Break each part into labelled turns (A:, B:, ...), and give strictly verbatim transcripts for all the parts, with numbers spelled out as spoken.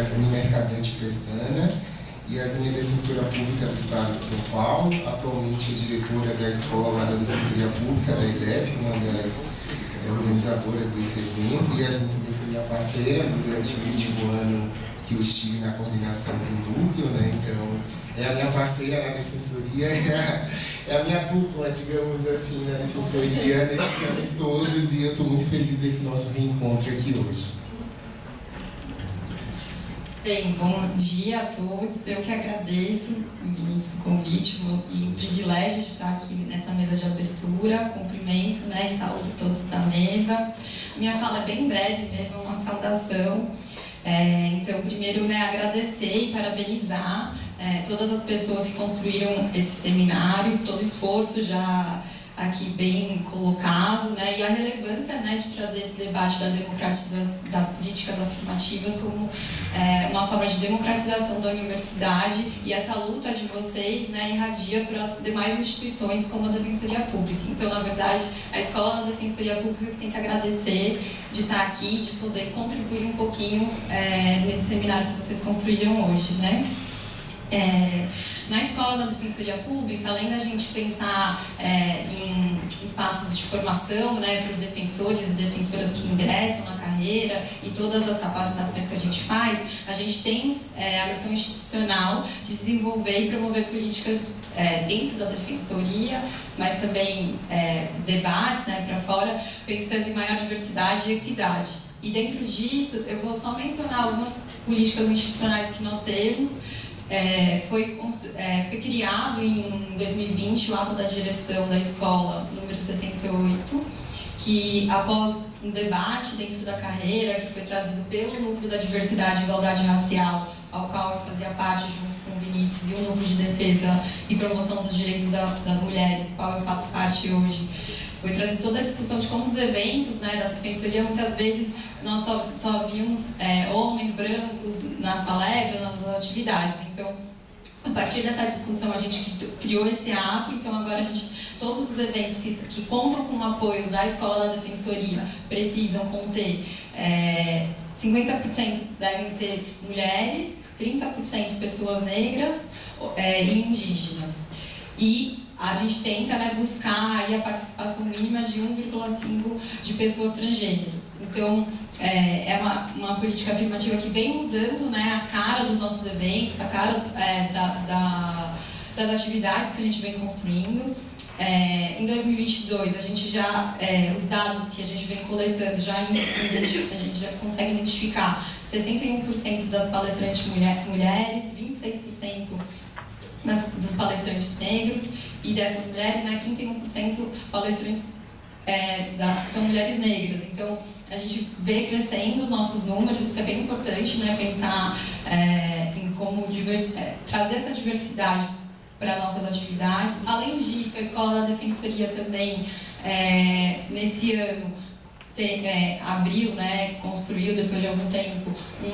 A: Yasmin Mercadante Pestana, Yasmin é defensora pública do Estado de São Paulo, atualmente é diretora da Escola da Defensoria Pública da I D E P, uma das é, organizadoras desse evento. Yasmin também foi minha parceira durante o último ano que eu estive na coordenação do núcleo, né? Então, é a minha parceira na defensoria, é a, é a minha dupla, digamos assim, na defensoria nesses anos todos, e eu estou muito feliz desse nosso reencontro aqui hoje.
B: Bem, bom dia a todos. Eu que agradeço, Vinícius, o convite e o privilégio de estar aqui nessa mesa de abertura. Cumprimento, né, e saúdo todos da mesa. Minha fala é bem breve mesmo, uma saudação. É, então, primeiro, né, agradecer e parabenizar é, todas as pessoas que construíram esse seminário, todo o esforço já aqui bem colocado, né, e a relevância, né, de trazer esse debate da democratização das políticas afirmativas como é, uma forma de democratização da universidade, e essa luta de vocês, né, irradia para as demais instituições como a Defensoria Pública. Então, na verdade, a Escola da Defensoria Pública que tem que agradecer de estar aqui, de poder contribuir um pouquinho é, nesse seminário que vocês construíram hoje, né? É, na Escola da Defensoria Pública, além da gente pensar é, em espaços de formação, né, para os defensores e defensoras que ingressam na carreira e todas as capacitações que a gente faz, a gente tem é, a missão institucional de desenvolver e promover políticas é, dentro da defensoria, mas também é, debates, né, para fora, pensando em maior diversidade e equidade. E dentro disso, eu vou só mencionar algumas políticas institucionais que nós temos. É, foi, é, foi criado em dois mil e vinte o ato da direção da escola número sessenta e oito, que após um debate dentro da carreira, que foi trazido pelo Núcleo da Diversidade e Igualdade Racial, ao qual eu fazia parte junto com o Vinícius, e o Núcleo de Defesa e Promoção dos Direitos da, das Mulheres, do qual eu faço parte hoje, foi trazido toda a discussão de como os eventos, né, da defensoria, muitas vezes nós só, só vimos é, homens brancos nas palestras, nas atividades. Então, a partir dessa discussão, a gente criou esse ato. Então, agora, a gente, todos os eventos que, que contam com o apoio da Escola da Defensoria precisam conter é, cinquenta por cento devem ser mulheres, trinta por cento pessoas negras é, e indígenas. E a gente tenta, né, buscar aí a participação mínima de um vírgula cinco de pessoas transgêneros. Então, é, é uma, uma política afirmativa que vem mudando, né, a cara dos nossos eventos, a cara é, da, da, das atividades que a gente vem construindo. É, em dois mil e vinte e dois, a gente já, é, os dados que a gente vem coletando, já a gente já consegue identificar sessenta e um por cento das palestrantes mulher, mulheres, vinte e seis por cento das, dos palestrantes negros, e dessas mulheres, né, trinta e um por cento palestrantes é, da, são mulheres negras. Então, a gente vê crescendo nossos números, isso é bem importante, né, pensar é, em como diver, é, trazer essa diversidade para nossas atividades. Além disso, a Escola da Defensoria também, é, nesse ano, tem, é, abriu, né, construiu, depois de algum tempo,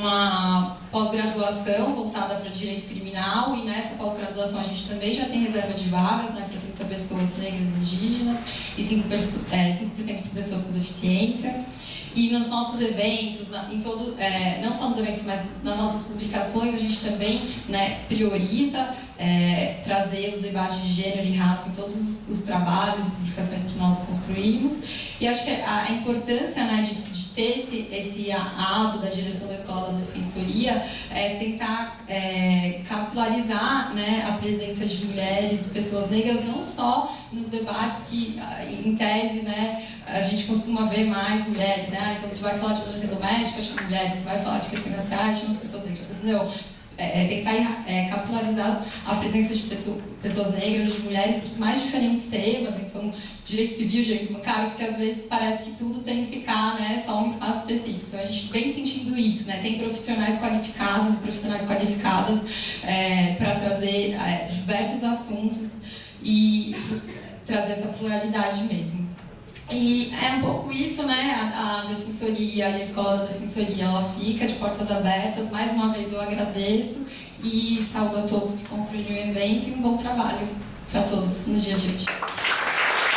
B: uma pós-graduação voltada para direito criminal, e nessa pós-graduação a gente também já tem reserva de vagas, né, para trinta pessoas negras e indígenas e cinco por cento de pessoas com deficiência. E nos nossos eventos, em todo, é, não só nos eventos, mas nas nossas publicações, a gente também, né, prioriza é, trazer os debates de gênero e raça em todos os, os trabalhos e publicações que nós construímos. E acho que a, a importância, né, de, de ter esse, esse ato da direção da Escola da Defensoria é tentar é, capitalizar, né, a presença de mulheres e pessoas negras, não só nos debates que, em tese, né, a gente costuma ver mais mulheres, né? Então, se vai falar de violência doméstica, chama mulheres, se vai falar de questões raciais, chama pessoas negras. Não, é, é tentar é, capitalizar a presença de pessoas, pessoas negras, de mulheres, para os mais diferentes temas. Então, direito civil, direito bancário, porque às vezes parece que tudo tem que ficar, né, só um espaço específico. Então, a gente vem sentindo isso, né? Tem profissionais qualificados e profissionais qualificadas é, para trazer é, diversos assuntos e trazer essa pluralidade mesmo. E é um pouco isso, né? A, a Defensoria e a Escola da Defensoria, ela fica de portas abertas. Mais uma vez eu agradeço e saúdo a todos que construíram o evento, e um bom trabalho para todos nos dias de hoje.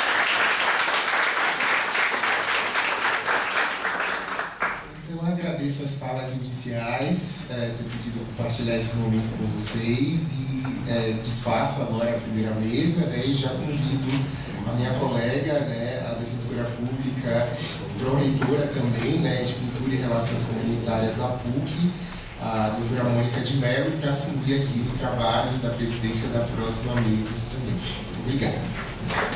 A: Eu agradeço suas falas iniciais, é, ter pedido para compartilhar esse momento com vocês e é, desfaço agora a primeira mesa, né, e já convido a minha colega, né, a defensora pública, pró-reitora também, né, de Cultura e Relações Comunitárias da P U C, a doutora Mônica de Mello, para assumir aqui os trabalhos da presidência da próxima mesa também. Muito obrigado.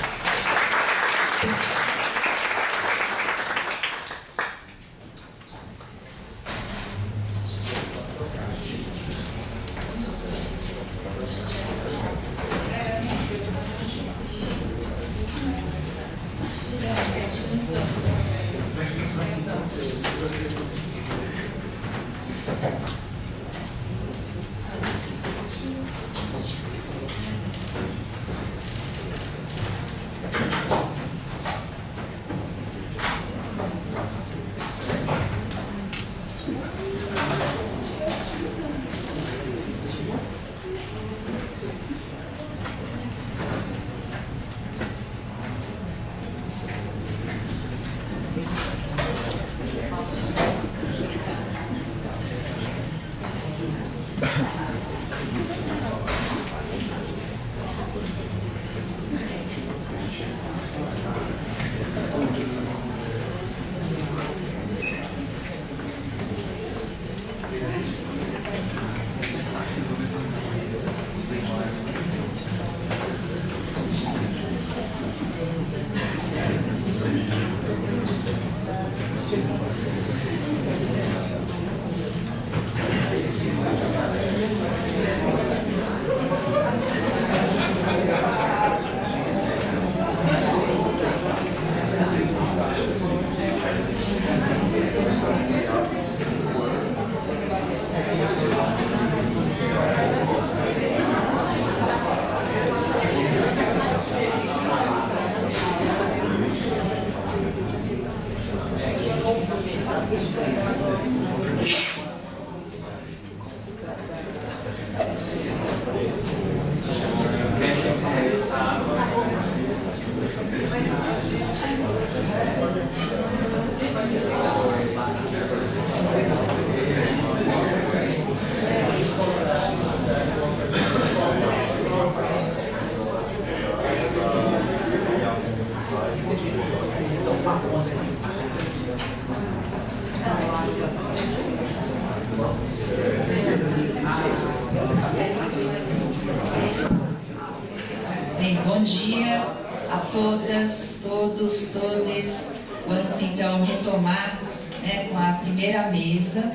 C: Bem, bom dia a todas, todos, todes. Vamos então retomar, né, com a primeira mesa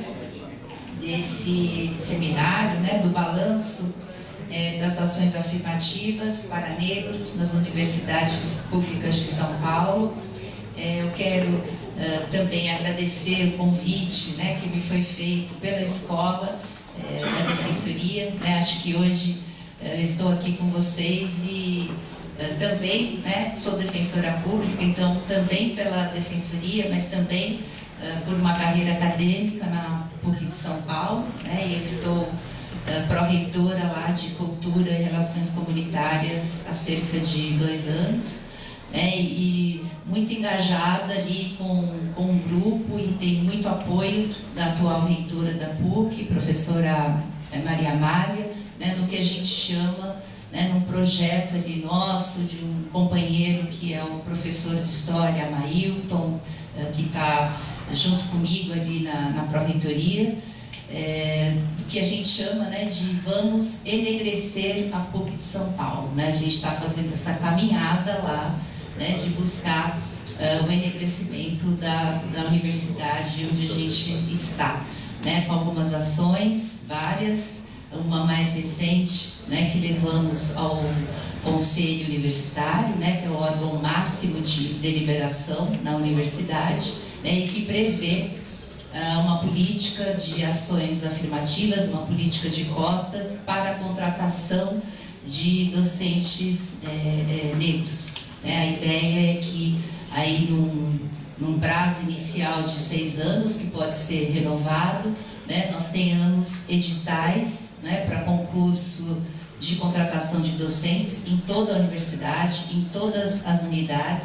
C: desse seminário, né, do balanço é, das ações afirmativas para negros nas universidades públicas de São Paulo. É, eu quero uh, também agradecer o convite, né, que me foi feito pela escola é, da Defensoria, né. Acho que hoje uh, estou aqui com vocês e uh, também, né, sou defensora pública, então também pela Defensoria, mas também uh, por uma carreira acadêmica na P U C de São Paulo, né, e eu estou uh, pró-reitora lá de Cultura e Relações Comunitárias há cerca de dois anos. É, e muito engajada ali com, com o grupo e tem muito apoio da atual reitora da P U C, professora Maria Amália, né, no que a gente chama, né, num projeto ali nosso, de um companheiro que é o professor de História, Amailton, que está junto comigo ali na, na pró-reitoria, é, do que a gente chama, né, de vamos enegrecer a P U C de São Paulo. Né? A gente está fazendo essa caminhada lá, né, de buscar uh, o enegrecimento da, da universidade onde a gente está, né, com algumas ações, várias, uma mais recente, né, que levamos ao Conselho Universitário, né, que é o órgão máximo de deliberação na universidade, né, e que prevê uh, uma política de ações afirmativas, uma política de cotas para a contratação de docentes é, é, negros. É, a ideia é que aí num, num prazo inicial de seis anos, que pode ser renovado, né, nós tenhamos editais, né, para concurso de contratação de docentes em toda a universidade, em todas as unidades,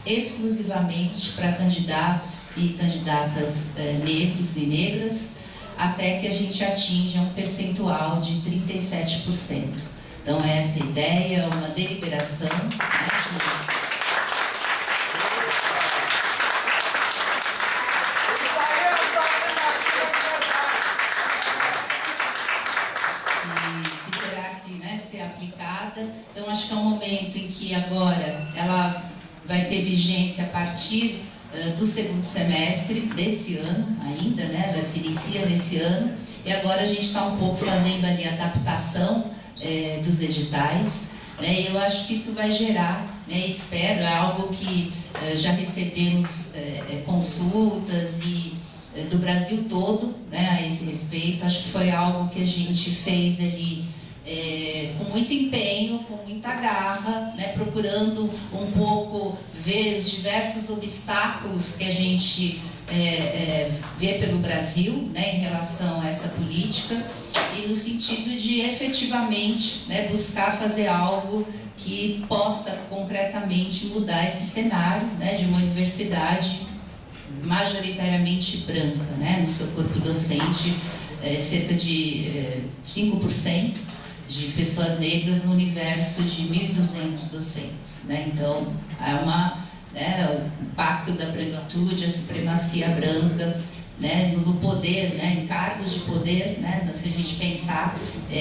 C: exclusivamente para candidatos e candidatas eh, negros e negras, até que a gente atinja um percentual de trinta e sete por cento. Então, essa ideia é uma deliberação, né, que aplicada. Então, acho que é um momento em que agora ela vai ter vigência a partir uh, do segundo semestre desse ano ainda, né? Ela se inicia nesse ano, e agora a gente está um pouco fazendo ali a adaptação eh, dos editais, né? E eu acho que isso vai gerar, né, espero, é algo que uh, já recebemos eh, consultas e eh, do Brasil todo, né, a esse respeito. Acho que foi algo que a gente fez ali É, com muito empenho, com muita garra, né, procurando um pouco ver os diversos obstáculos que a gente é, é, vê pelo Brasil, né, em relação a essa política, e no sentido de efetivamente, né, buscar fazer algo que possa concretamente mudar esse cenário, né, de uma universidade majoritariamente branca, né, no seu corpo docente, é, cerca de é, cinco por cento de pessoas negras no universo de mil e duzentos docentes, né? Então, é uma, né, o pacto da branquitude, a supremacia branca, né, no poder, né, em cargos de poder, né, se a gente pensar,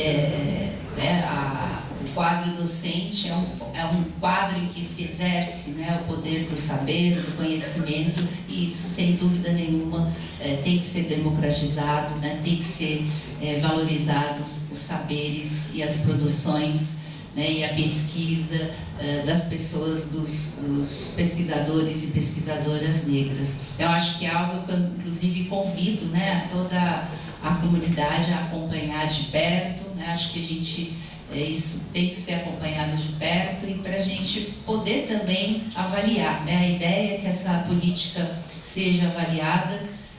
C: é, né, a, o quadro docente é um, é um quadro em que se exerce, né, o poder do saber, do conhecimento, e isso, sem dúvida nenhuma, é, tem que ser democratizado, né, tem que ser é, valorizados os saberes e as produções, né, e a pesquisa uh, das pessoas, dos, dos pesquisadores e pesquisadoras negras. Eu acho que é algo que eu, inclusive, convido, né, a toda a comunidade a acompanhar de perto, né. Acho que a gente, é, isso tem que ser acompanhado de perto, e para a gente poder também avaliar, né. A ideia é que essa política seja avaliada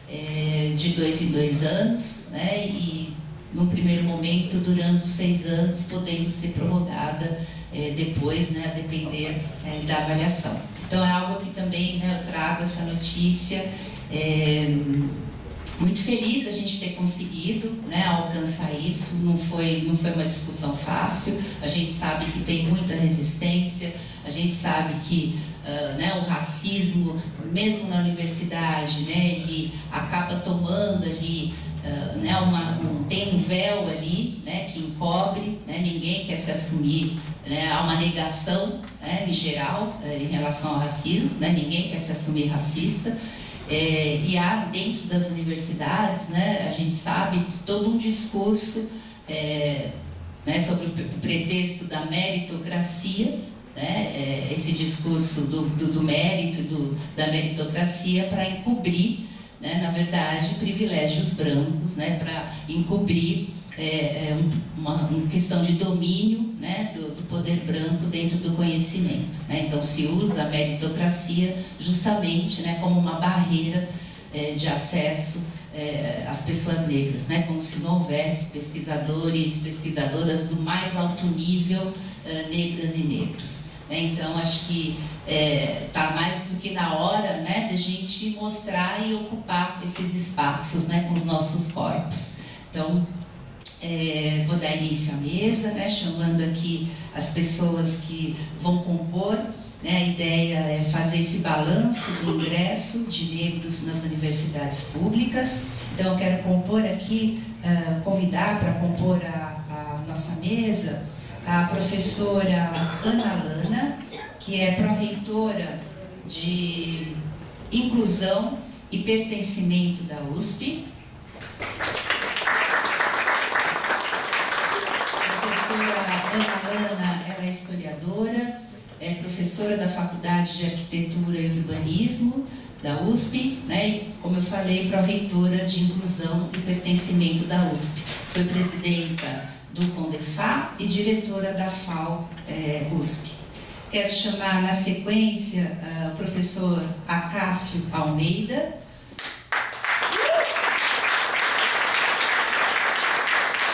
C: é, de dois em dois anos, né, e num primeiro momento, durante seis anos, podendo ser prorrogada eh, depois, né, a depender eh, da avaliação. Então, é algo que também, né, eu trago essa notícia. É, muito feliz da gente ter conseguido, né, alcançar isso. Não foi, não foi uma discussão fácil. A gente sabe que tem muita resistência, a gente sabe que Uh, né, o racismo, mesmo na universidade, né, ele acaba tomando ali, uh, né, uma, um, tem um véu ali, né, que encobre, né, ninguém quer se assumir, né, há uma negação, né, em geral, uh, em relação ao racismo, né, ninguém quer se assumir racista, é, e há dentro das universidades, né, a gente sabe, todo um discurso é, né, sobre o pretexto da meritocracia, né, esse discurso do, do, do mérito, do, da meritocracia, para encobrir, né, na verdade, privilégios brancos, né, para encobrir é, é, uma, uma questão de domínio, né, do, do poder branco dentro do conhecimento, né. Então, se usa a meritocracia justamente, né, como uma barreira é, de acesso é, às pessoas negras, né, como se não houvesse pesquisadores, pesquisadoras do mais alto nível, é, negras e negros. Então, acho que está é, mais do que na hora, né, de a gente mostrar e ocupar esses espaços, né, com os nossos corpos. Então, é, vou dar início à mesa, né, chamando aqui as pessoas que vão compor, né. A ideia é fazer esse balanço do ingresso de negros nas universidades públicas. Então, eu quero compor aqui, uh, convidar para compor a, a nossa mesa a professora Ana Lana, que é pró-reitora de Inclusão e Pertencimento da U S P. A professora Ana Lana, ela é historiadora, é professora da Faculdade de Arquitetura e Urbanismo da U S P, né, e, como eu falei, pró-reitora de Inclusão e Pertencimento da U S P. Foi presidenta do CONDEFA e diretora da F A U é, U S P. Quero chamar na sequência uh, o professor Acácio Almeida.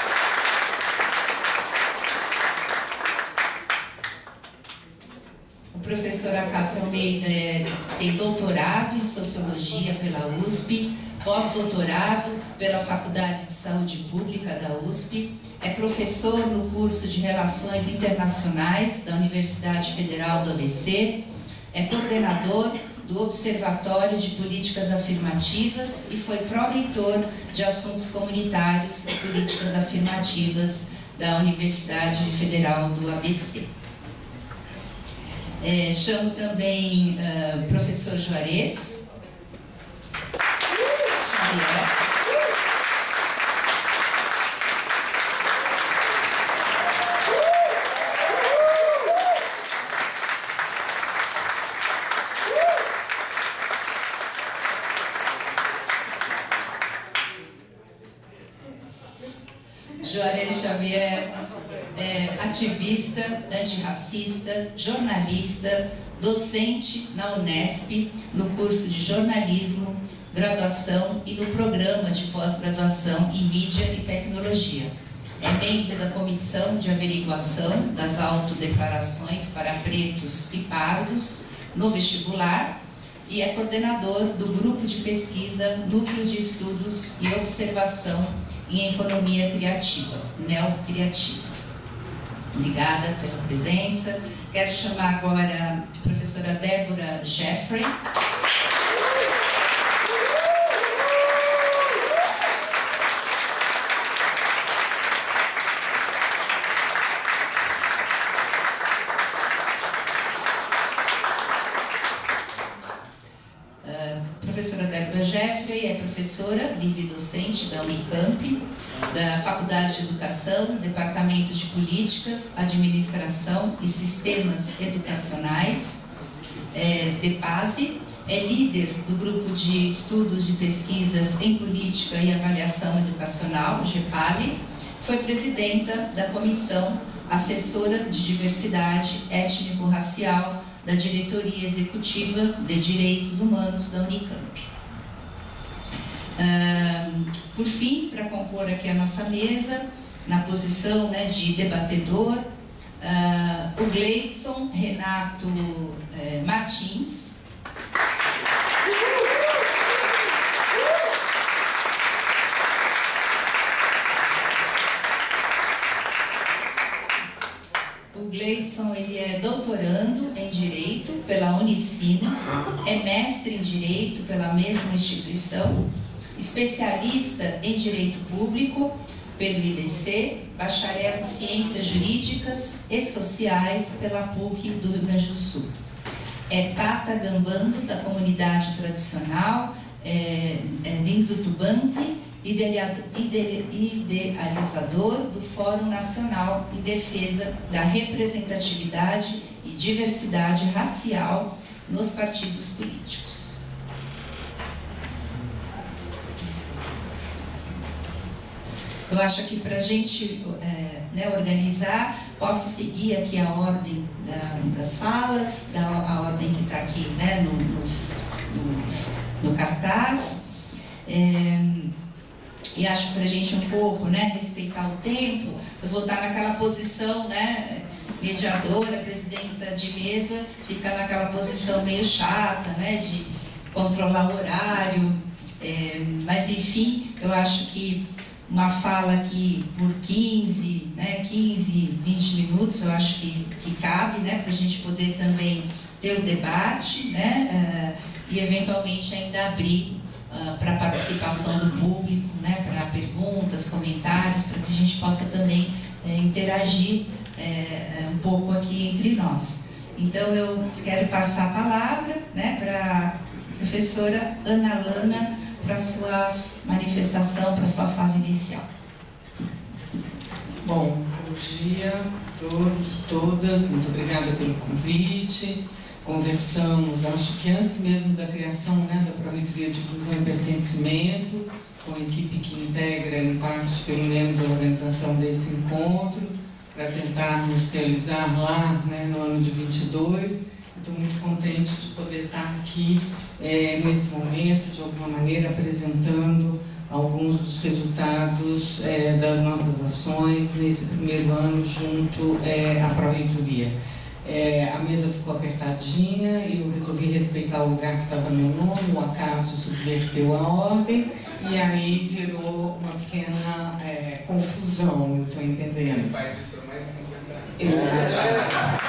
C: O O professor Acácio Almeida é, tem doutorado em Sociologia pela U S P, pós-doutorado pela Faculdade de Saúde Pública da U S P, é professor no curso de Relações Internacionais da Universidade Federal do A B C, é coordenador do Observatório de Políticas Afirmativas e foi pró-reitor de Assuntos Comunitários e Políticas Afirmativas da Universidade Federal do A B C. É, chamo também o uh, professor Juarez. Juarez Xavier é ativista, antirracista, jornalista, docente na Unesp, no curso de jornalismo, graduação e no programa de pós-graduação em mídia e tecnologia. É membro da Comissão de Averiguação das Autodeclarações para Pretos e Pardos no vestibular e é coordenador do Grupo de Pesquisa Núcleo de Estudos e Observação em Economia Criativa, Neocriativa. Obrigada pela presença. Quero chamar agora a professora Débora Jeffrey. Professora Débora Jeffrey é professora livre-docente da Unicamp, da Faculdade de Educação, Departamento de Políticas, Administração e Sistemas Educacionais, é, DEPASE, é líder do Grupo de Estudos de Pesquisas em Política e Avaliação Educacional, GEPALE, foi presidenta da Comissão Assessora de Diversidade Étnico-Racial da Diretoria Executiva de Direitos Humanos da Unicamp. Uh, por fim, para compor aqui a nossa mesa, na posição, né, de debatedor, uh, o Gleidson Renato uh, Martins. O Gleidson, ele é doutorando em Direito pela Unicinos, é mestre em Direito pela mesma instituição, especialista em Direito Público pelo I D C, bacharel em Ciências Jurídicas e Sociais pela P U C do Rio Grande do Sul. É Tata Gambando, da comunidade tradicional é, é, Ninzutubanzi, idealizador do Fórum Nacional em Defesa da Representatividade e Diversidade Racial nos partidos políticos. Eu acho que para a gente é, né, organizar, posso seguir aqui a ordem da, das falas, da, a ordem que está aqui, né, no, nos, nos, no cartaz. É, e acho que para a gente um pouco, né, respeitar o tempo, eu vou estar naquela posição, né, mediadora, presidenta de mesa, ficar naquela posição meio chata, né, de controlar o horário, é, mas enfim, eu acho que uma fala aqui por quinze, né, quinze, vinte minutos, eu acho que, que cabe, né, para a gente poder também ter o debate, né, uh, e eventualmente ainda abrir uh, para a participação do público, né, para perguntas, comentários, para que a gente possa também uh, interagir uh, um pouco aqui entre nós. Então eu quero passar a palavra, né, para a professora Ana Lana, para a sua manifestação, para a sua fala inicial.
D: Bom, bom dia a todos, todas, muito obrigada pelo convite. Conversamos, acho que antes mesmo da criação, né, da Pró-Reitoria de Inclusão e Pertencimento, com a equipe que integra, em parte, pelo menos, a organização desse encontro, para tentarmos realizar lá, né, no ano de vinte e dois. Estou muito contente de poder estar aqui é, nesse momento, de alguma maneira, apresentando alguns dos resultados é, das nossas ações nesse primeiro ano junto é, à Pró-Reitoria. É, a mesa ficou apertadinha e eu resolvi respeitar o lugar que estava meu nome, o Acácio subverteu a ordem e aí virou uma pequena é, confusão, eu estou entendendo. Eu acho,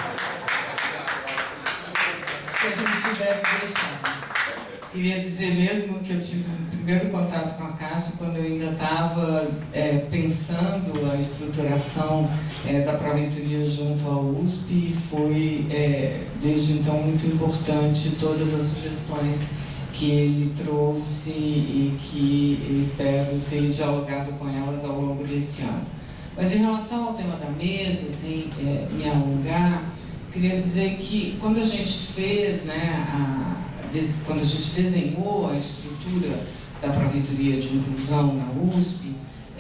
D: acho que a gente deve deixar. Queria dizer mesmo que eu tive o primeiro contato com a Cássio quando eu ainda estava é, pensando a estruturação é, da Proreitoria junto à U S P e foi, é, desde então, muito importante todas as sugestões que ele trouxe e que eu espero ter dialogado com elas ao longo desse ano. Mas em relação ao tema da mesa, sem é, me alongar, queria dizer que quando a gente fez, né, a quando a gente desenhou a estrutura da Proreitoria de Inclusão na U S P,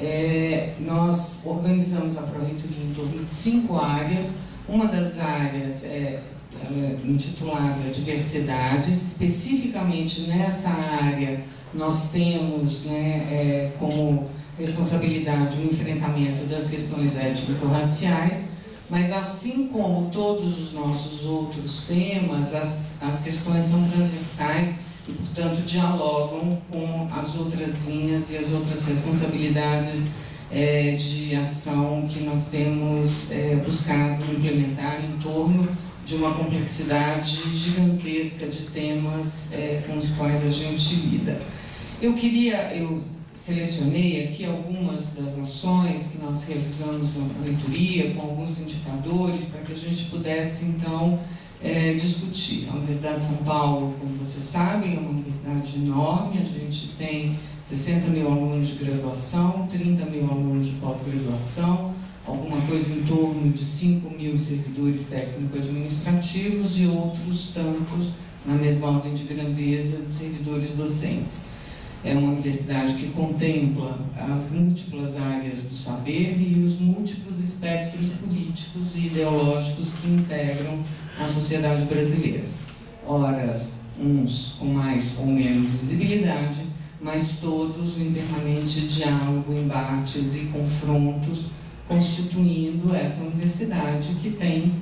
D: é, nós organizamos a Proreitoria em torno de cinco áreas. Uma das áreas é, ela é intitulada Diversidades. Especificamente nessa área, nós temos, né, é, como responsabilidade o enfrentamento das questões étnico-raciais. Mas assim como todos os nossos outros temas, as, as questões são transversais e, portanto, dialogam com as outras linhas e as outras responsabilidades é, de ação que nós temos é, buscado implementar em torno de uma complexidade gigantesca de temas é, com os quais a gente lida. Eu queria... Eu, Selecionei aqui algumas das ações que nós realizamos na Proreitoria, com alguns indicadores, para que a gente pudesse, então, é, discutir. A Universidade de São Paulo, como vocês sabem, é uma universidade enorme, a gente tem sessenta mil alunos de graduação, trinta mil alunos de pós-graduação, alguma coisa em torno de cinco mil servidores técnico-administrativos e outros tantos, na mesma ordem de grandeza, de servidores docentes. É uma universidade que contempla as múltiplas áreas do saber e os múltiplos espectros políticos e ideológicos que integram a sociedade brasileira. Ora, uns com mais ou menos visibilidade, mas todos em permanente diálogo, embates e confrontos, constituindo essa universidade que tem,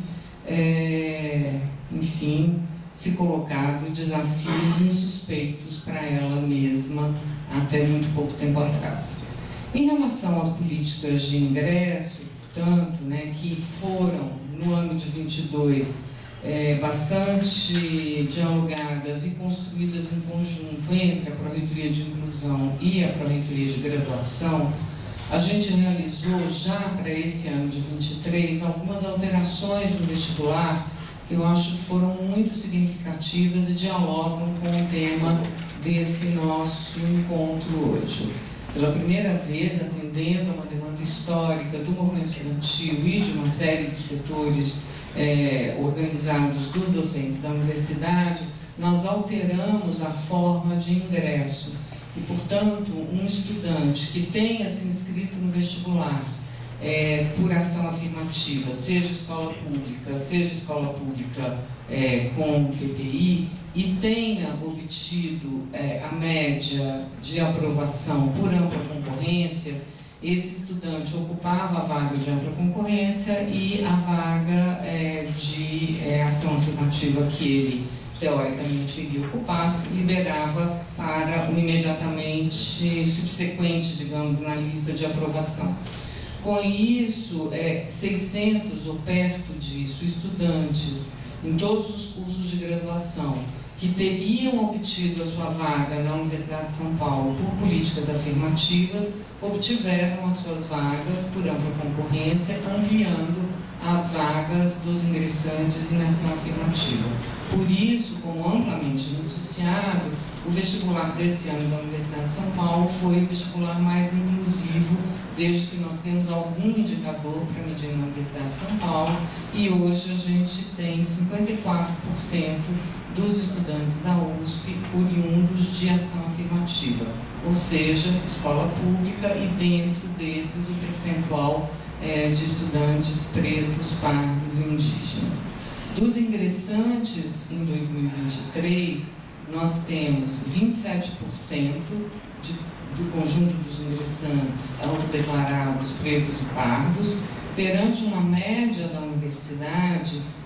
D: é, enfim, se colocado desafios insuspeitos para ela mesma até muito pouco tempo atrás. Em relação às políticas de ingresso, portanto, né, que foram, no ano de vinte e dois, é, bastante dialogadas e construídas em conjunto entre a Proreitoria de Inclusão e a Proreitoria de Graduação, a gente realizou já para esse ano de vinte e três algumas alterações no vestibular que eu acho que foram muito significativas e dialogam com o tema desse nosso encontro hoje. Pela primeira vez, atendendo a uma demanda histórica do movimento estudantil e de uma série de setores é, organizados dos docentes da universidade, nós alteramos a forma de ingresso. E, portanto, um estudante que tenha se inscrito no vestibular É, por ação afirmativa, seja escola pública, seja escola pública é, com P P I, e tenha obtido é, a média de aprovação por ampla concorrência, esse estudante ocupava a vaga de ampla concorrência e a vaga é, de é, ação afirmativa que ele, teoricamente, iria ocupar, se liberava para o imediatamente subsequente, digamos, na lista de aprovação. Com isso, é, seiscentos ou perto disso, estudantes em todos os cursos de graduação que teriam obtido a sua vaga na Universidade de São Paulo por políticas afirmativas, obtiveram as suas vagas por ampla concorrência, ampliando as vagas dos ingressantes em ação afirmativa. Por isso, como amplamente noticiado, o vestibular desse ano da Universidade de São Paulo foi o vestibular mais inclusivo, desde que nós temos algum indicador para medir na Universidade de São Paulo, e hoje a gente tem cinquenta e quatro por cento dos estudantes da U S P oriundos de ação afirmativa, ou seja, escola pública, e dentro desses o percentual é, de estudantes pretos, pardos e indígenas. Dos ingressantes em dois mil e vinte e três, nós temos vinte e sete por cento de, do conjunto dos ingressantes autodeclarados pretos e pardos, perante uma média da universidade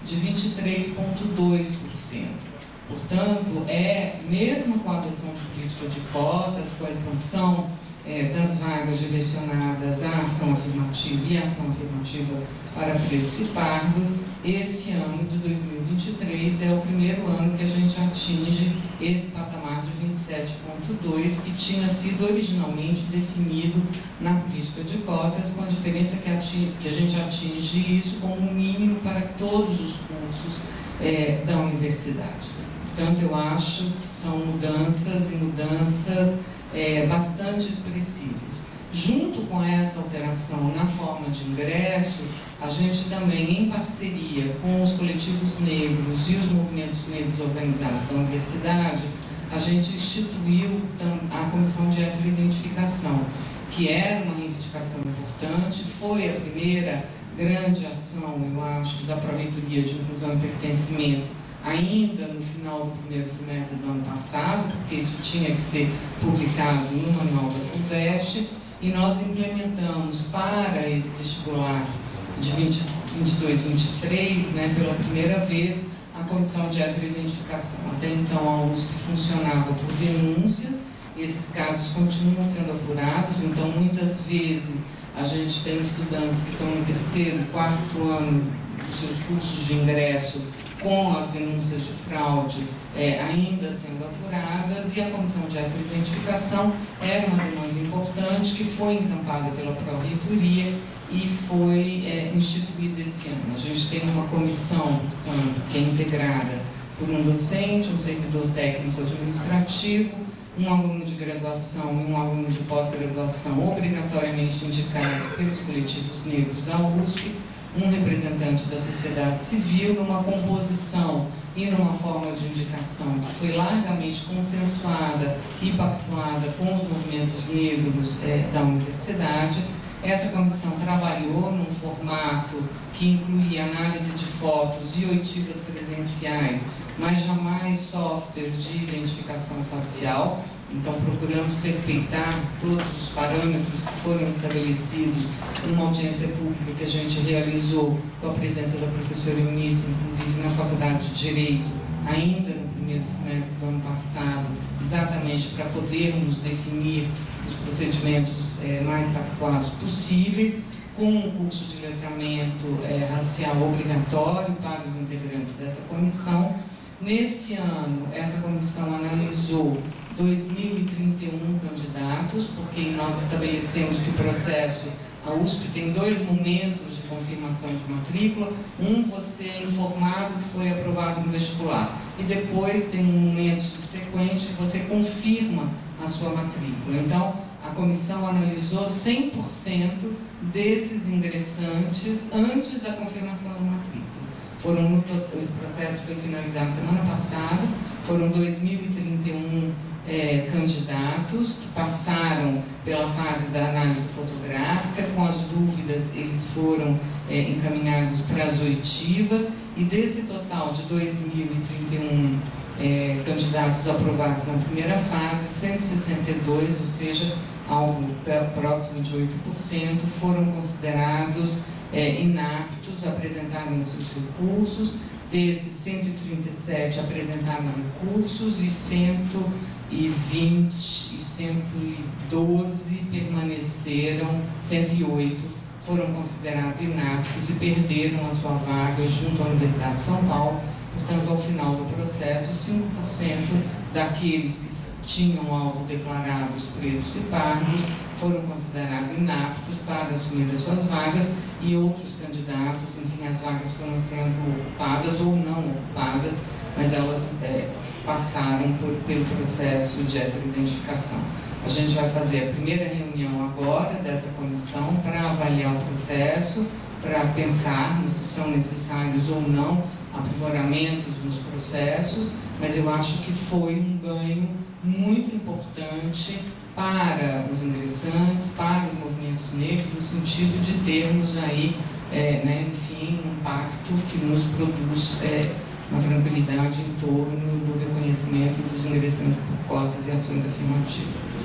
D: de vinte e três vírgula dois por cento. Portanto, é, mesmo com a adoção de política de cotas, com a expansão é, das vagas direcionadas à ação afirmativa e à ação afirmativa para pretos e pardos, esse ano de dois mil e vinte e três é o primeiro ano que a gente atinge esse patamar de vinte e sete vírgula dois, que tinha sido originalmente definido na política de cotas, com a diferença que, atinge, que a gente atinge isso como um mínimo para todos os cursos é, da universidade. Portanto, eu acho que são mudanças e mudanças é, bastante expressivas. Junto com essa alteração na forma de ingresso, a gente também, em parceria com os coletivos negros e os movimentos negros organizados da universidade, a gente instituiu a Comissão de Heteroidentificação, que era uma reivindicação importante, foi a primeira grande ação, eu acho, da Pró-Reitoria de Inclusão e Pertencimento, ainda no final do primeiro semestre do ano passado, porque isso tinha que ser publicado no manual da FUVEST, e nós implementamos para esse vestibular de vinte, vinte e dois, vinte e três, né, pela primeira vez, a Comissão de Heteroidentificação. Até então a U S P funcionava por denúncias, esses casos continuam sendo apurados, então muitas vezes a gente tem estudantes que estão no terceiro, quarto ano dos seus cursos de ingresso com as denúncias de fraude é, ainda sendo apuradas, e a Comissão de Heteroidentificação era uma demanda importante que foi encampada pela Pró-Reitoria e foi é, instituída esse ano. A gente tem uma comissão, portanto, que é integrada por um docente, um servidor técnico administrativo, um aluno de graduação e um aluno de pós-graduação obrigatoriamente indicados pelos coletivos negros da U S P, um representante da sociedade civil, numa composição e numa forma de indicação que foi largamente consensuada e pactuada com os movimentos negros é, da universidade. Essa comissão trabalhou num formato que incluía análise de fotos e oitivas presenciais, mas jamais software de identificação facial. Então, procuramos respeitar todos os parâmetros que foram estabelecidos numa audiência pública que a gente realizou com a presença da professora Eunice, inclusive na Faculdade de Direito, ainda no primeiro semestre do ano passado, exatamente para podermos definir os procedimentos é, mais pactuados possíveis, com um curso de letramento é, racial obrigatório para os integrantes dessa comissão. Nesse ano, essa comissão analisou dois mil e trinta e um candidatos, porque nós estabelecemos que o processo, a U S P tem dois momentos de confirmação de matrícula, um você é informado que foi aprovado no vestibular, e depois tem um momento subsequente que você confirma a sua matrícula. Então, a comissão analisou cem por cento desses ingressantes antes da confirmação da matrícula. Foram, esse processo foi finalizado semana passada, foram dois mil e trinta e um é, candidatos que passaram pela fase da análise fotográfica, com as dúvidas eles foram é, encaminhados para as oitivas, e desse total de dois mil e trinta e um é, candidatos aprovados na primeira fase, cento e sessenta e dois, ou seja, algo próximo de oito por cento, foram considerados é, inaptos, apresentaram os seus recursos. Desses, cento e trinta e sete apresentaram recursos e cento e vinte e cento e doze permaneceram, cento e oito foram considerados inaptos e perderam a sua vaga junto à Universidade de São Paulo. Portanto, ao final do processo, cinco por cento daqueles que tinham autodeclarados pretos e pardos foram considerados inaptos para assumir as suas vagas, e outros candidatos, enfim, as vagas foram sendo ocupadas ou não ocupadas, mas elas é, passaram por, pelo processo de heteroidentificação. A gente vai fazer a primeira reunião agora dessa comissão para avaliar o processo, para pensarmos se são necessários ou não aprimoramentos nos processos, mas eu acho que foi um ganho muito importante para os ingressantes, para os movimentos negros, no sentido de termos aí, é, né, enfim, um pacto que nos produz é, uma tranquilidade em torno do reconhecimento dos ingressantes por cotas e ações afirmativas.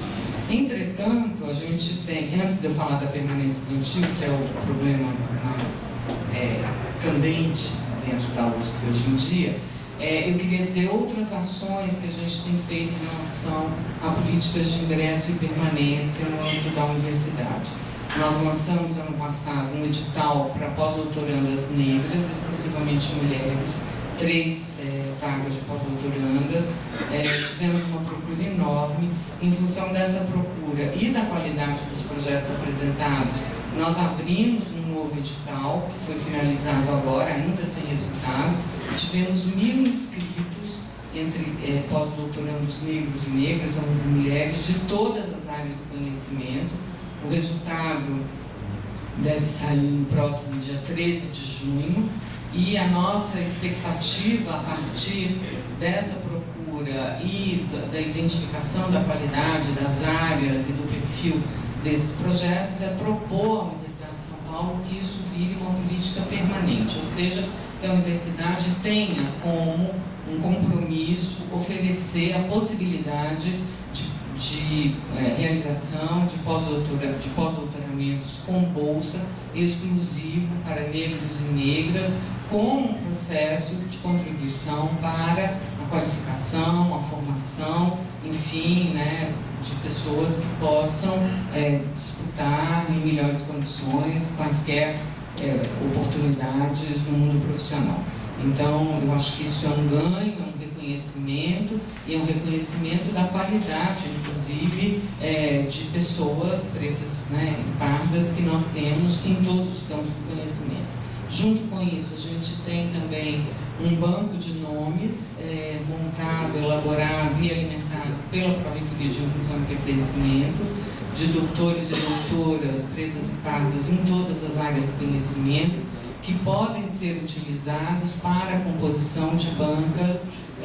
D: Entretanto, a gente tem, antes de eu falar da permanência estudantil, que é o problema mais é, candente dentro da U S P hoje em dia, é, eu queria dizer outras ações que a gente tem feito em relação a políticas de ingresso e permanência no âmbito da universidade. Nós lançamos ano passado um edital para pós-doutorandas negras, exclusivamente mulheres, três é, vagas de pós-doutorandas. É, tivemos uma procura enorme. Em função dessa procura e da qualidade dos projetos apresentados, nós abrimos um novo edital, que foi finalizado agora, ainda sem resultado. Tivemos mil inscritos entre é, pós-doutorandos negros e negras, homens e mulheres, de todas as áreas do conhecimento. O resultado deve sair no próximo dia treze de junho. E a nossa expectativa, a partir dessa procura e da identificação da qualidade das áreas e do perfil desses projetos, é propor à Universidade de São Paulo que isso vire uma política permanente, ou seja, que a universidade tenha como um compromisso oferecer a possibilidade de de é, realização de pós-doutora, de pós-doutoramentos com bolsa exclusivo para negros e negras, com um processo de contribuição para a qualificação, a formação, enfim, né, de pessoas que possam é, disputar em melhores condições quaisquer é, oportunidades no mundo profissional. Então, eu acho que isso é um ganho, é um reconhecimento, e é um reconhecimento da qualidade, inclusive, é, de pessoas pretas, né, e pardas que nós temos em todos os campos do conhecimento. Junto com isso, a gente tem também um banco de nomes é, montado, elaborado e alimentado pela Pró-Reitoria de Inclusão e Pertencimento, de doutores e doutoras pretas e pardas em todas as áreas do conhecimento, que podem ser utilizados para a composição de bancas,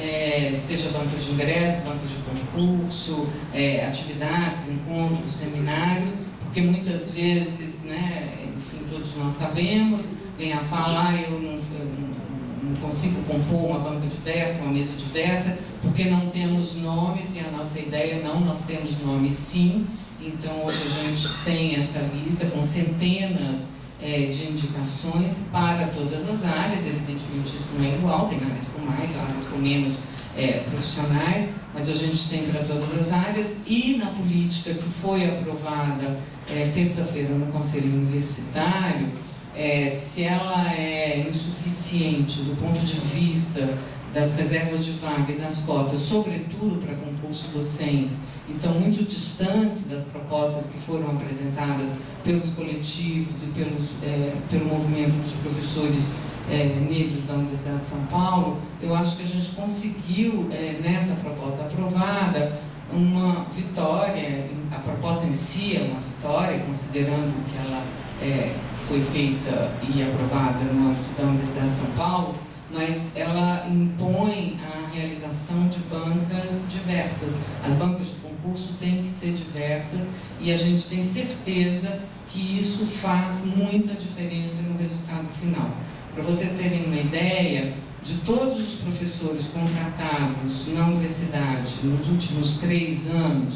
D: é, seja bancas de ingresso, bancas de concurso, é, atividades, encontros, seminários, porque muitas vezes, né, enfim, todos nós sabemos, vem a falar, eu não, eu não, não consigo compor uma banca diversa, uma mesa diversa, porque não temos nomes, e a nossa ideia não, nós temos nomes sim. Então hoje a gente tem essa lista com centenas É, de indicações para todas as áreas. Evidentemente isso não é igual, tem áreas com mais, áreas com menos é, profissionais, mas a gente tem para todas as áreas. E na política que foi aprovada é, terça-feira no Conselho Universitário, é, se ela é insuficiente do ponto de vista das reservas de vaga e das cotas, sobretudo para concursos docentes, e estão muito distantes das propostas que foram apresentadas pelos coletivos e pelos, é, pelo movimento dos professores é, negros da Universidade de São Paulo, eu acho que a gente conseguiu, é, nessa proposta aprovada, uma vitória. A proposta em si é uma vitória, considerando que ela é, foi feita e aprovada no âmbito da Universidade de São Paulo, mas ela impõe a realização de bancas diversas. As bancas de concurso têm que ser diversas, e a gente tem certeza que isso faz muita diferença no resultado final. Para vocês terem uma ideia, de todos os professores contratados na universidade nos últimos três anos,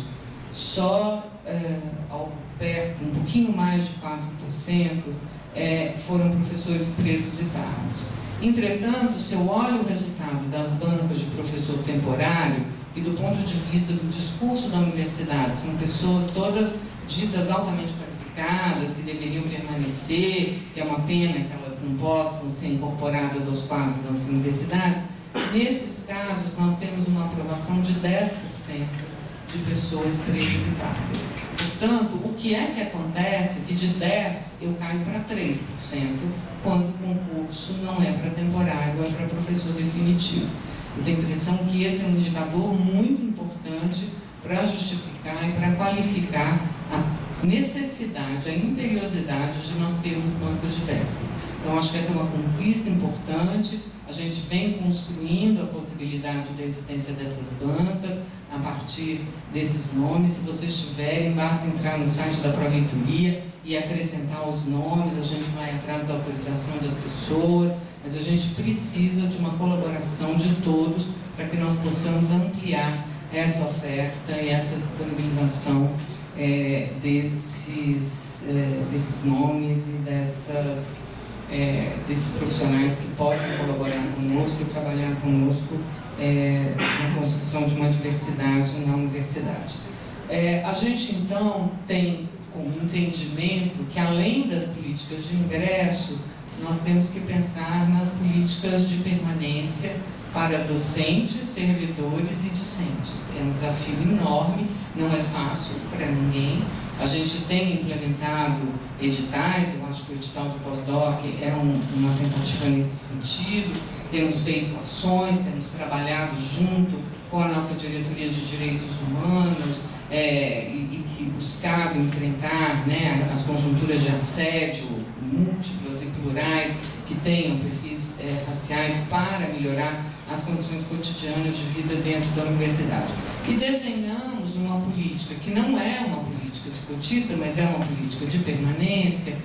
D: só é, ao perto, um pouquinho mais de quatro por cento é, foram professores pretos e pardos. Entretanto, se eu olho o resultado das bancas de professor temporário, e do ponto de vista do discurso da universidade, são pessoas todas ditas altamente qualificadas, que deveriam permanecer, que é uma pena que elas não possam ser incorporadas aos quadros das universidades. Nesses casos, nós temos uma aprovação de dez por cento de pessoas pretas e pardas. Portanto, o que é que acontece? Que de dez eu caio para três por cento quando o concurso não é para temporário, é para professor definitivo. Eu tenho a impressão que esse é um indicador muito importante para justificar e para qualificar a necessidade, a imperiosidade de nós termos bancas diversas. Então, acho que essa é uma conquista importante. A gente vem construindo a possibilidade da existência dessas bancas a partir desses nomes. Se vocês tiverem, basta entrar no site da Pró-Reitoria e acrescentar os nomes, a gente vai atrás da autorização das pessoas, mas a gente precisa de uma colaboração de todos para que nós possamos ampliar essa oferta e essa disponibilização é, desses, é, desses nomes e dessas, é, desses profissionais que possam colaborar conosco e trabalhar conosco é, na construção de uma diversidade na universidade. É, a gente, então, tem como entendimento que, além das políticas de ingresso, nós temos que pensar nas políticas de permanência para docentes, servidores e discentes. É um desafio enorme, não é fácil para ninguém. A gente tem implementado editais, eu acho que o edital de pós-doc é um, uma tentativa nesse sentido, temos feito ações, temos trabalhado junto com a nossa diretoria de direitos humanos, é, e, e buscado enfrentar, né, as conjunturas de assédio múltiplas e plurais que tenham perfis é, raciais para melhorar as condições cotidianas de vida dentro da universidade. E desenhamos uma política que não é uma política de cotista, mas é uma política de permanência,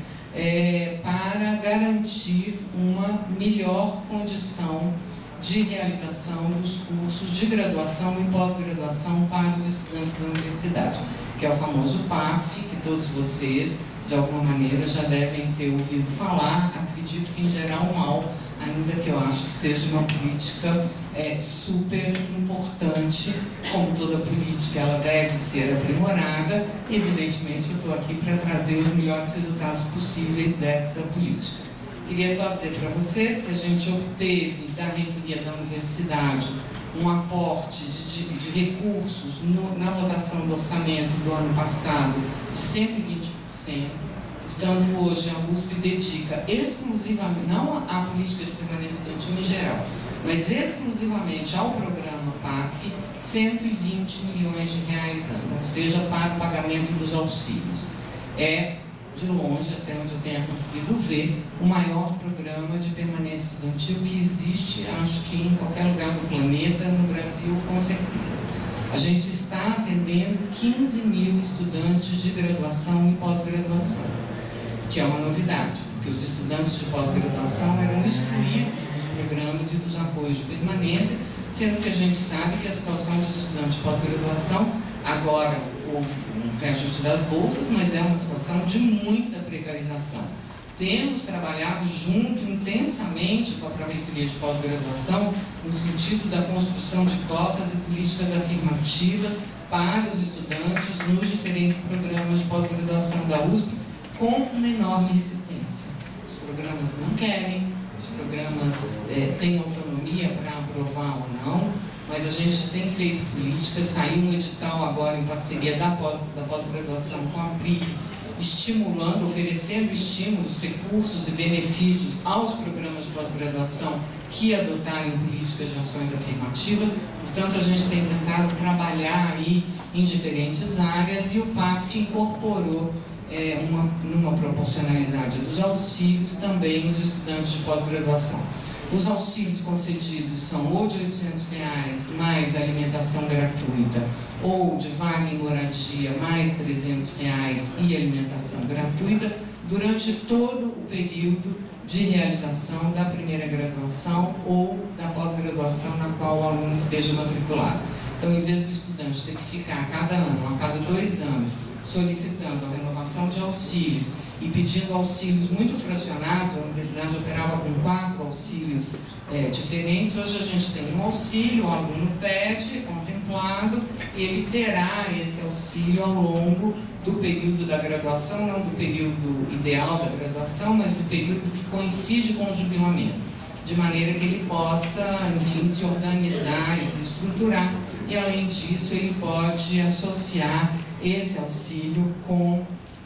D: é, para garantir uma melhor condição de realização dos cursos de graduação e pós-graduação para os estudantes da universidade, que é o famoso P A F, que todos vocês, de alguma maneira, já devem ter ouvido falar. Acredito que, em geral, mal, ainda que eu acho que seja uma política é, super importante. Como toda política, ela deve ser aprimorada. Evidentemente, eu estou aqui para trazer os melhores resultados possíveis dessa política. Queria só dizer para vocês que a gente obteve da reitoria da universidade um aporte de, de, de recursos no, na votação do orçamento do ano passado de cento e vinte por cento. Portanto, hoje a U S P dedica exclusivamente, não à política de permanência estudantil em geral, mas exclusivamente ao programa P A F, cento e vinte milhões de reais ano, ou seja, para o pagamento dos auxílios. É, de longe, até onde eu tenha conseguido ver, o maior programa de permanência estudantil que existe, acho que em qualquer lugar do planeta, no Brasil, com certeza. A gente está atendendo quinze mil estudantes de graduação e pós-graduação, que é uma novidade, porque os estudantes de pós-graduação eram excluídos dos programas e dos apoios de permanência, sendo que a gente sabe que a situação dos estudantes de pós-graduação, agora houve um reajuste das bolsas, mas é uma situação de muita precarização. Temos trabalhado junto intensamente com a Pró-Reitoria de Pós-Graduação no sentido da construção de cotas e políticas afirmativas para os estudantes nos diferentes programas de pós-graduação da U S P, com uma enorme resistência. Os programas não querem, os programas é, têm autonomia para aprovar ou não, mas a gente tem feito políticas. Saiu um edital agora em parceria da pós-graduação com a P R I C, estimulando, oferecendo estímulos, recursos e benefícios aos programas de pós-graduação que adotarem políticas de ações afirmativas. Portanto, a gente tem tentado trabalhar aí em diferentes áreas e o P A F incorporou é, uma, numa proporcionalidade dos auxílios também os estudantes de pós-graduação. Os auxílios concedidos são ou de oitocentos reais mais alimentação gratuita, ou de vaga em moradia mais trezentos reais e alimentação gratuita, durante todo o período de realização da primeira graduação ou da pós-graduação na qual o aluno esteja matriculado. Então, em vez do estudante ter que ficar a cada ano, a cada dois anos, solicitando a renovação de auxílios e pedindo auxílios muito fracionados, a universidade operava com quatro auxílios é, diferentes. Hoje a gente tem um auxílio, o aluno pede, é contemplado, e ele terá esse auxílio ao longo do período da graduação, não do período ideal da graduação, mas do período que coincide com o jubilamento, de maneira que ele possa, enfim, se organizar e se estruturar, e além disso ele pode associar esse auxílio com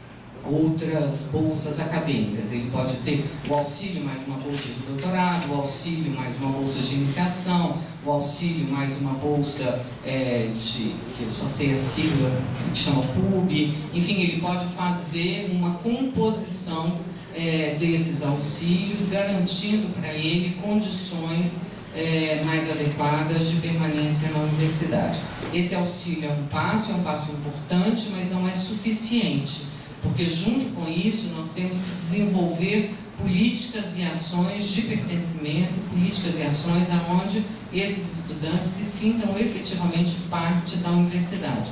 D: outras bolsas acadêmicas. Ele pode ter o auxílio mais uma bolsa de doutorado, o auxílio mais uma bolsa de iniciação, o auxílio mais uma bolsa é, de, que eu só sei a sigla, que chama P U B. Enfim, ele pode fazer uma composição é, desses auxílios, garantindo para ele condições é, mais adequadas de permanência na universidade. Esse auxílio é um passo, é um passo importante, mas não é suficiente, porque junto com isso nós temos que desenvolver políticas e ações de pertencimento, políticas e ações onde esses estudantes se sintam efetivamente parte da universidade.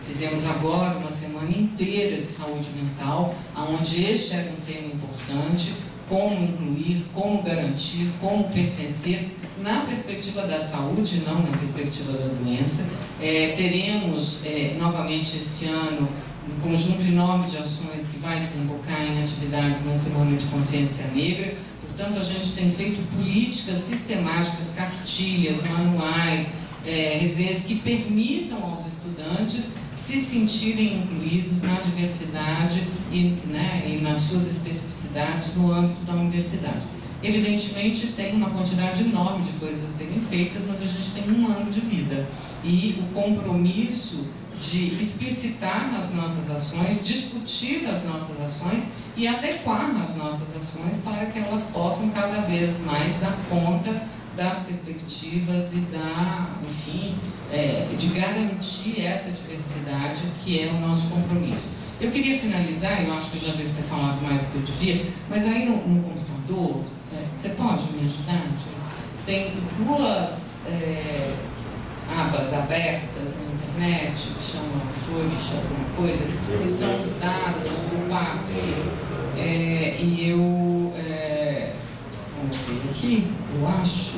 D: Fizemos agora uma semana inteira de saúde mental, onde este era um tema importante, como incluir, como garantir, como pertencer, na perspectiva da saúde, não na perspectiva da doença. É, teremos é, novamente esse ano um conjunto enorme de ações que vai desembocar em atividades na Semana de Consciência Negra. Portanto, a gente tem feito políticas sistemáticas, cartilhas, manuais, é, resenhas que permitam aos estudantes se sentirem incluídos na diversidade e, né, e nas suas especificidades no âmbito da universidade. Evidentemente, tem uma quantidade enorme de coisas a serem feitas, mas a gente tem um ano de vida. E o compromisso de explicitar as nossas ações, discutir as nossas ações e adequar as nossas ações para que elas possam cada vez mais dar conta das perspectivas e da, enfim, é, de garantir essa diversidade que é o nosso compromisso. Eu queria finalizar, eu acho que eu já devo ter falado mais do que eu devia, mas aí no, no computador, é, você pode me ajudar, gente? Tem duas é, abas abertas na internet, que chamam Flourish, alguma coisa, que são os dados do P A C. É, e eu, é, vamos ver aqui, eu acho,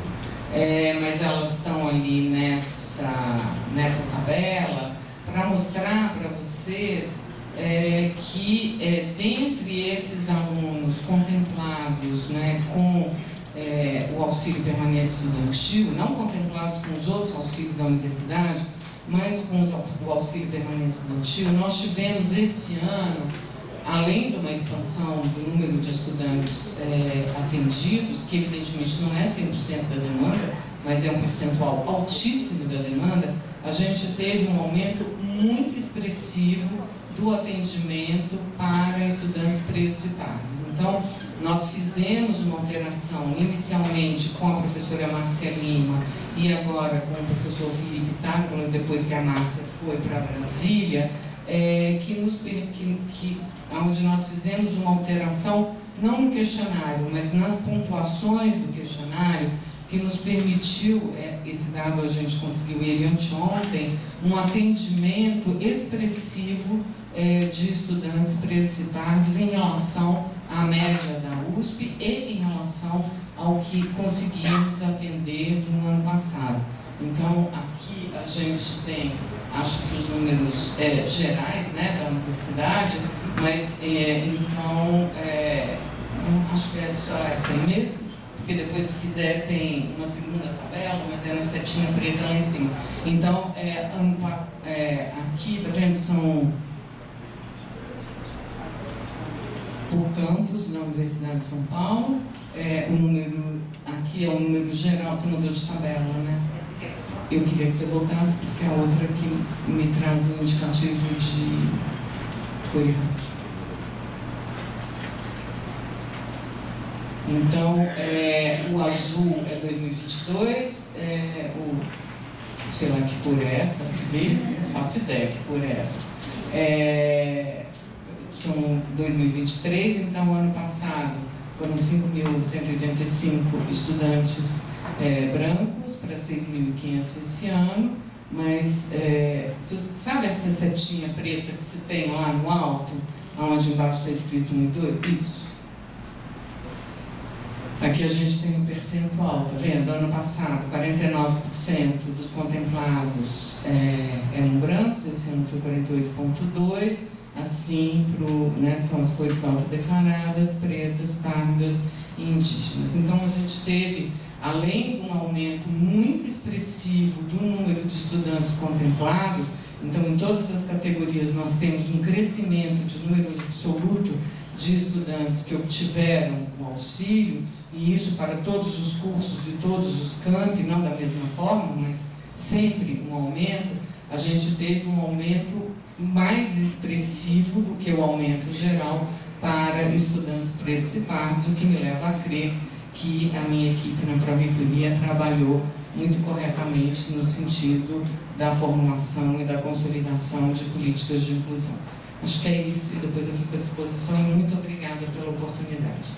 D: é, mas elas estão ali nessa, nessa tabela, para mostrar para vocês é, que, é, dentre esses alunos contemplados, né, com é, o auxílio permanência estudantil, não contemplados com os outros auxílios da universidade, mas com o auxílio permanência estudantil, nós tivemos esse ano, além de uma expansão do número de estudantes é, atendidos, que evidentemente não é cem por cento da demanda, mas é um percentual altíssimo da demanda, a gente teve um aumento muito expressivo do atendimento para estudantes pretos e pardos. Então, nós fizemos uma alteração inicialmente com a professora Márcia Lima e agora com o professor Felipe Tágula, depois que a Márcia foi para Brasília, é, que nos, que, que, onde nós fizemos uma alteração, não no questionário, mas nas pontuações do questionário, que nos permitiu, é, esse dado a gente conseguiu ele anteontem, um atendimento expressivo é, de estudantes pretos e pardos em relação à média da U S P e em relação ao que conseguimos atender no ano passado. Então, aqui a gente tem, acho que os números é, gerais, né, da universidade, mas, é, então, é, acho que é só essa aí mesmo, porque depois, se quiser, tem uma segunda tabela, mas é na setinha preta lá em cima. Então, é, é, aqui, tá vendo, são por campus na Universidade de São Paulo, é, o número, aqui é o número geral, você mudou de tabela, né? Eu queria que você voltasse, porque a outra aqui me traz um indicativo de coerência. Então, é, o azul é dois mil e vinte e dois, é, o, sei lá que cor é essa, não faço ideia que cor é essa. É, são dois mil e vinte e três, então, ano passado foram cinco mil cento e oitenta e cinco estudantes é, brancos para seis mil e quinhentos esse ano, mas é, sabe essa setinha preta que você tem lá no alto, onde embaixo está escrito um e dois? Isso. Aqui a gente tem um percentual, tá vendo? Ano passado, quarenta e nove por cento dos contemplados é, eram brancos, esse ano foi quarenta e oito vírgula dois por cento, assim, pro, né, são as cores autodeclaradas, pretas, pardas e indígenas. Então a gente teve, além de um aumento muito expressivo do número de estudantes contemplados, então em todas as categorias nós temos um crescimento de número absoluto de estudantes que obtiveram o auxílio, e isso para todos os cursos de todos os campi, não da mesma forma, mas sempre um aumento. A gente teve um aumento mais expressivo do que o aumento geral para estudantes pretos e pardos, o que me leva a crer que a minha equipe na Pró-Reitoria trabalhou muito corretamente no sentido da formulação e da consolidação de políticas de inclusão. Acho que é isso, e depois eu fico à disposição, e muito obrigada pela oportunidade.